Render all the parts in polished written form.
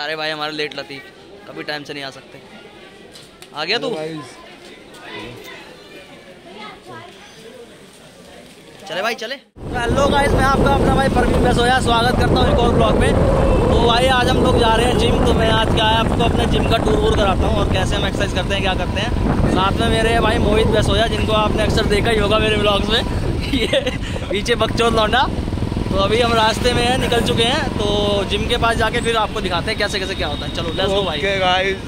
प्यारे भाई हमारे लेट लतीफ़, कभी टाइम से नहीं आ सकते। आ गया तू? चले भाई चले। हेलो गाइस, मैं आपका अपना भाई मr बैसोया स्वागत करता हूँ एक और ब्लॉग में। तो भाई आज हम लोग जा रहे हैं जिम। तो मैं आज क्या है आपको अपने जिम का टूर वूर कराता हूँ और कैसे हम एक्सरसाइज करते हैं, क्या करते हैं। साथ में मेरे भाई मोहित बैसोया, जिनको आपने अक्सर देखा ही होगा मेरे ब्लॉग्स में। ये पीछे बकचोद लौंडा। तो अभी हम रास्ते में हैं, निकल चुके हैं। तो जिम के पास जाके फिर आपको दिखाते हैं कैसे कैसे क्या होता है। चलो लेट्स गो भाई। ओके गाइस,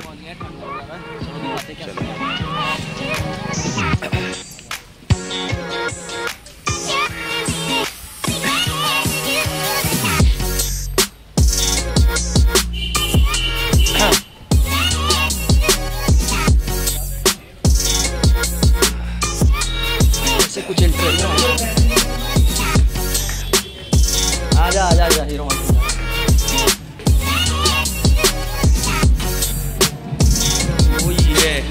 कुछ इंटरेस्ट आजा आजा आजा हीरो ये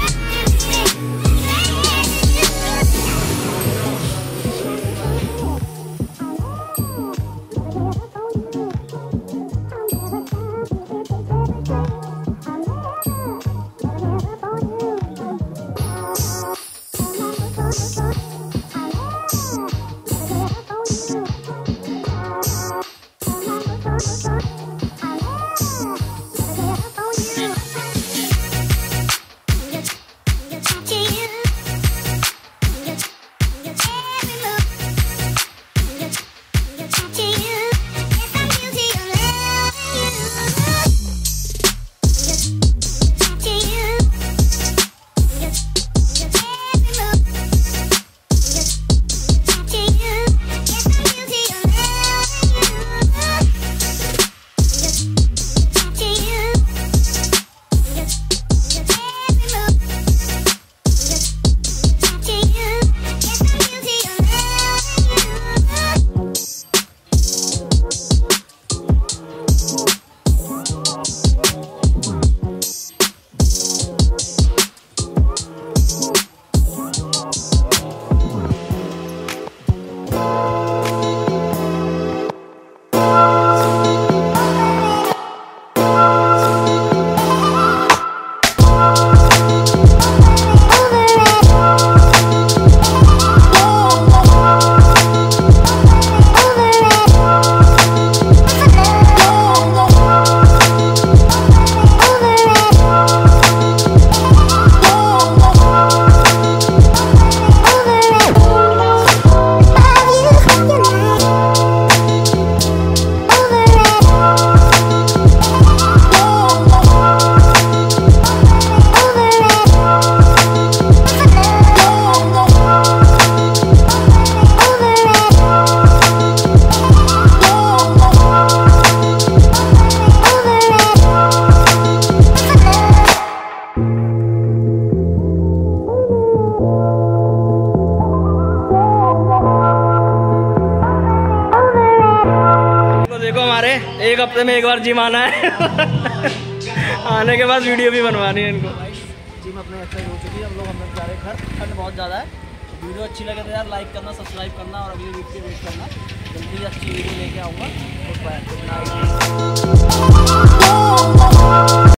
एक हफ्ते में एक बार जिम आना है। आने के बाद वीडियो भी बनवानी है इनको। जिम अपने एक्सरसाइज हो चुकी है, हम लोग जा रहे हैं घर। ठंड बहुत ज़्यादा है। तो वीडियो अच्छी लगे तो यार लाइक करना, सब्सक्राइब करना और अगली वीडियो की वेट करना। जल्दी अच्छी वीडियो लेके आऊँगा। Good bye, good night.